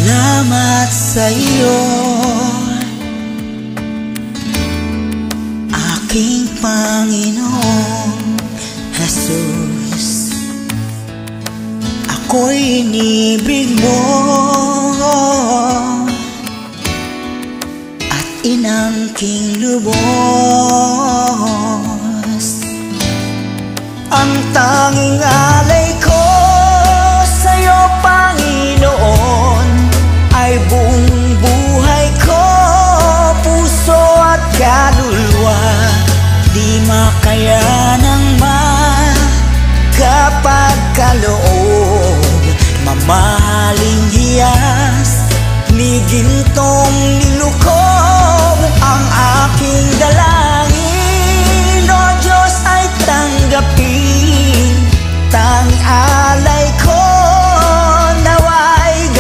Salamat sa iyo, aking Panginoong Jesus. Ako'y inibig mo at inangking lubos. Ang tanging